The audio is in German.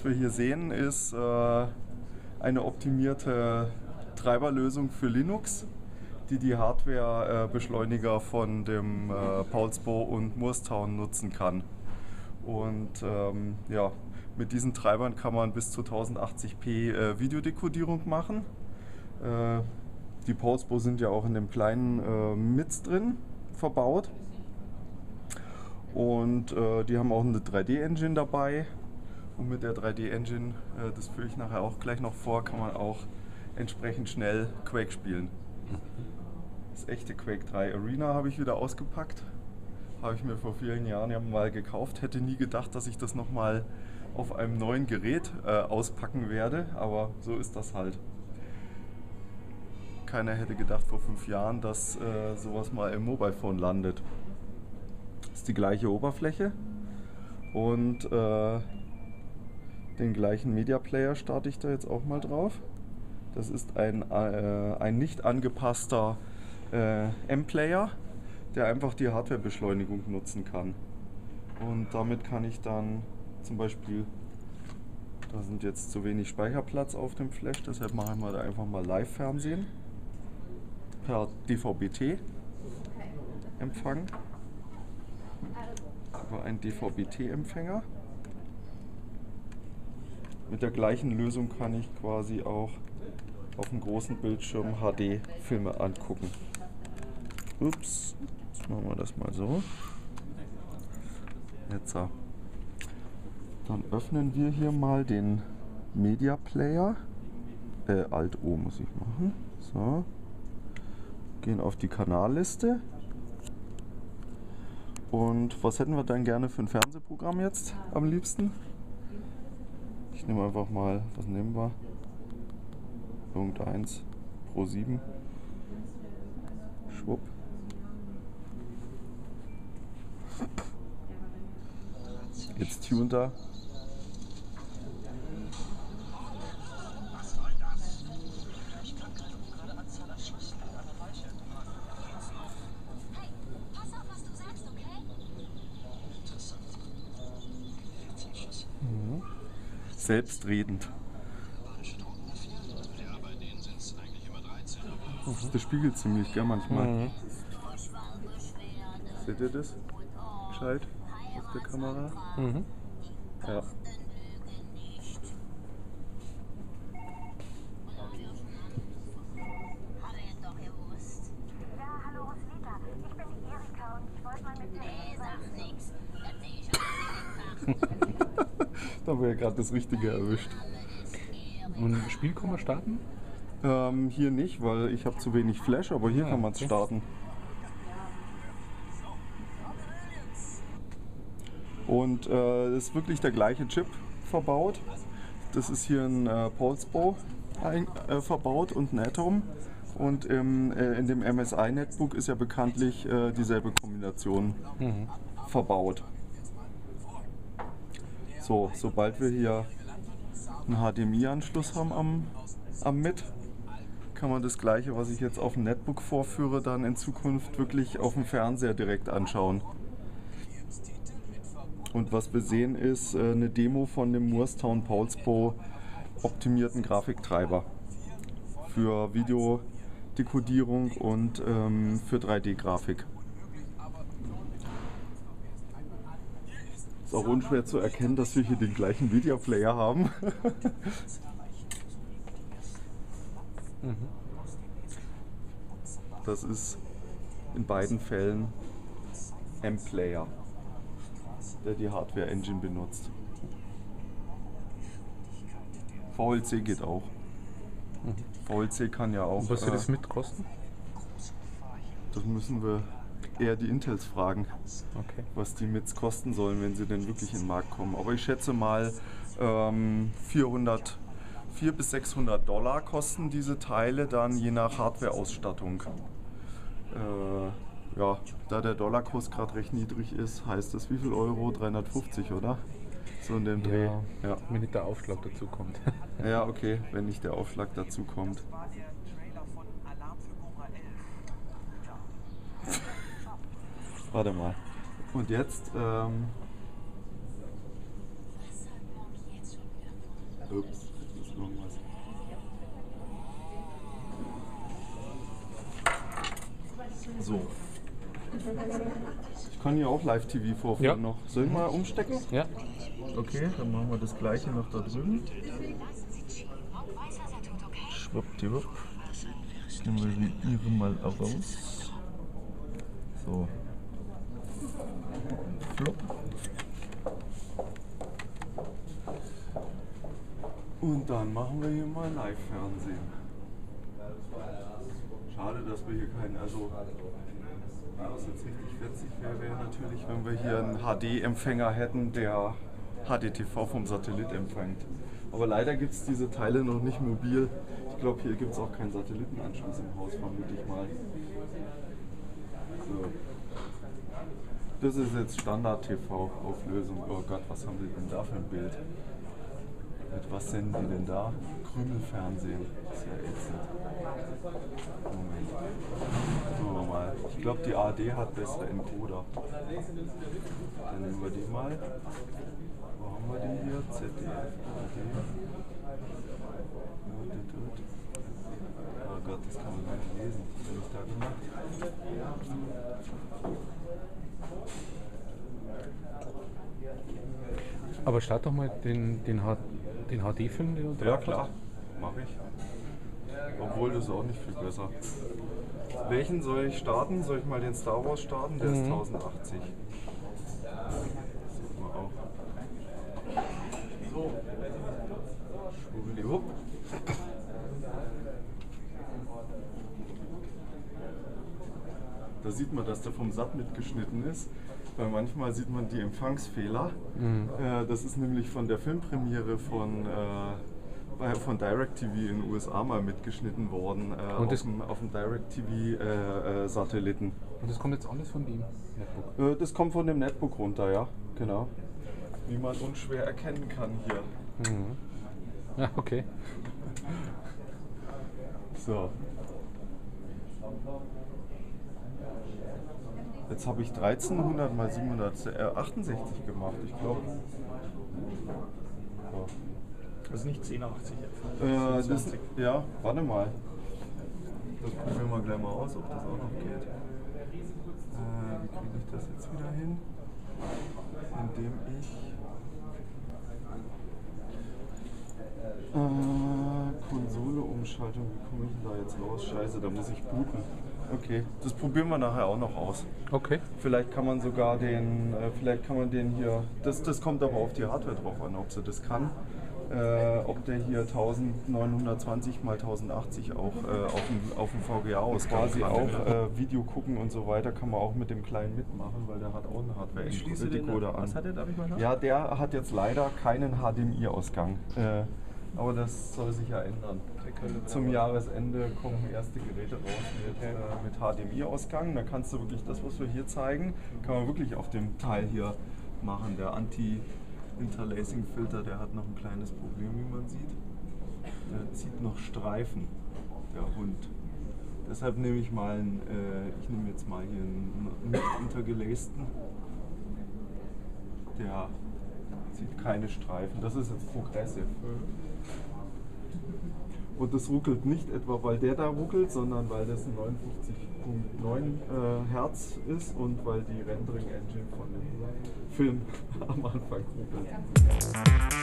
wir hier sehen, ist eine optimierte Treiberlösung für Linux, die Hardware-Beschleuniger von dem Paulsbo und Moorestown nutzen kann. Und ja, mit diesen Treibern kann man bis zu 1080p Videodekodierung machen. Die Paulsbo sind ja auch in dem kleinen MITS drin verbaut. Und die haben auch eine 3D-Engine dabei. Und mit der 3D-Engine, das führe ich nachher auch gleich noch vor, kann man auch entsprechend schnell Quake spielen. Das echte Quake 3 Arena habe ich wieder ausgepackt. Habe ich mir vor vielen Jahren ja mal gekauft. Hätte nie gedacht, dass ich das nochmal auf einem neuen Gerät auspacken werde. Aber so ist das halt. Keiner hätte gedacht vor 5 Jahren, dass sowas mal im Mobile Phone landet. Das ist die gleiche Oberfläche. Und den gleichen Media Player starte ich da jetzt auch mal drauf. Das ist ein nicht angepasster M-Player, der einfach die Hardwarebeschleunigung nutzen kann. Und damit kann ich dann zum Beispiel, da sind jetzt zu wenig Speicherplatz auf dem Flash, deshalb machen wir da einfach mal Live-Fernsehen per DVB-T-Empfang über einen DVB-T-Empfänger. Mit der gleichen Lösung kann ich quasi auch auf dem großen Bildschirm HD-Filme angucken. Ups, jetzt machen wir das mal so. Jetzt. Dann öffnen wir hier mal den Media Player. Alt-O muss ich machen. So. Gehen auf die Kanalliste. Und was hätten wir dann gerne für ein Fernsehprogramm jetzt am liebsten? Ich nehme einfach mal, was nehmen wir? Irgendeins, Pro7. Schwupp. Jetzt tunt er. Selbstredend. Das spiegelt ziemlich, gell, manchmal. Seht ihr das? Gescheit auf der Kamera? Ja. Da haben wir ja gerade das Richtige erwischt. Und ein Spiel kann man starten? Hier nicht, weil ich habe zu wenig Flash, aber hier kann man es starten. Und ist wirklich der gleiche Chip verbaut. Das ist hier ein Paulsbo verbaut und ein Atom. Und in dem MSI Netbook ist ja bekanntlich dieselbe Kombination verbaut. So, sobald wir hier einen HDMI-Anschluss haben am MIT, kann man das gleiche, was ich jetzt auf dem Netbook vorführe, dann in Zukunft wirklich auf dem Fernseher direkt anschauen. Und was wir sehen, ist eine Demo von dem Moorestown Paulsbo optimierten Grafiktreiber für Videodekodierung und für 3D-Grafik. Ist auch unschwer zu erkennen, dass wir hier den gleichen Media Player haben. Das ist in beiden Fällen M-Player, der die Hardware-Engine benutzt. VLC geht auch. VLC kann ja auch. Was wird das mit kosten? Das müssen wir eher die Intels fragen, Okay. was die MITs kosten sollen, wenn sie denn wirklich in den Markt kommen. Aber ich schätze mal 400 bis 600 Dollar kosten diese Teile dann je nach Hardware-Ausstattung. Ja, da der Dollarkurs gerade recht niedrig ist, heißt das wie viel Euro? 350, oder? So in dem Dreh. Ja, wenn nicht der Aufschlag dazu kommt. Ja, okay, wenn nicht der Aufschlag dazu kommt. Warte mal. Und jetzt Ups, das ist irgendwas. So. Ich kann hier auch Live-TV vorführen Ja. noch. Soll ich mal umstecken? Ja. Okay, dann machen wir das gleiche noch da drüben. Schwuppdiwupp. Nehmen wir die Ihre mal raus. So. Flop. Und dann machen wir hier mal Live-Fernsehen. Schade, dass wir hier keinen, also was jetzt richtig witzig wäre, wäre natürlich, wenn wir hier einen HD-Empfänger hätten, der HDTV vom Satellit empfängt. Aber leider gibt es diese Teile noch nicht mobil. Ich glaube, hier gibt es auch keinen Satellitenanschluss im Haus, vermute ich mal. So. Das ist jetzt Standard-TV-Auflösung. Oh Gott, was haben wir denn da für ein Bild? Mit was senden die denn da? Krümelfernsehen. Das ist ja ätzend. Moment. Gucken wir mal. Ich glaube, die ARD hat bessere Encoder. Dann nehmen wir die mal. Wo haben wir die hier? ZDF, ARD. Oh Gott, das kann man gar nicht lesen. Was habe ich da gemacht? Aber start doch mal den HD-Film, den du Ja klar, mache ich. Obwohl, das ist auch nicht viel besser. Welchen soll ich starten? Soll ich mal den Star Wars starten? Der ist 1080. Sieht man auch. So. Schwubbeliwupp. Da sieht man, dass der vom SAT mitgeschnitten ist. Weil manchmal sieht man die Empfangsfehler. Das ist nämlich von der Filmpremiere von DirecTV in den USA mal mitgeschnitten worden, Und das- auf dem DirecTV-Satelliten. Und das kommt jetzt alles von dem Netbook. Das kommt von dem Netbook runter, ja, genau. Wie man unschwer erkennen kann hier. Ja, okay. So. Jetzt habe ich 1300 mal 768 gemacht, ich glaube. So. Das ist nicht 1080. Ja, warte mal. Das probieren wir gleich mal aus, ob das auch noch geht. Wie kriege ich das jetzt wieder hin? Indem ich Konsole-Umschaltung, wie komme ich denn da jetzt raus? Scheiße, da muss ich booten. Okay, das probieren wir nachher auch noch aus. Okay. Vielleicht kann man sogar den hier, das kommt aber auf die Hardware drauf an, ob sie das kann. Ob der hier 1920 x 1080 auch auf dem VGA aus quasi auch Video gucken und so weiter kann man auch mit dem kleinen mitmachen, weil der hat auch einen Hardware-Decoder an. Was hat der, darf ich mal nach? Ja, der hat jetzt leider keinen HDMI-Ausgang. Aber das soll sich ja ändern. Zum Jahresende kommen erste Geräte raus mit HDMI-Ausgang. Da kannst du wirklich das, was wir hier zeigen, kann man wirklich auf dem Teil hier machen. Der Anti-Interlacing-Filter, der hat noch ein kleines Problem, wie man sieht. Der zieht noch Streifen, der Hund. Deshalb nehme ich mal ich nehme jetzt mal hier einen nicht intergelaceden. Der zieht keine Streifen. Das ist jetzt Progressive. Und das ruckelt nicht etwa, weil der da ruckelt, sondern weil das ein 59.9 Hertz ist und weil die Rendering Engine von dem Film am Anfang ruckelt.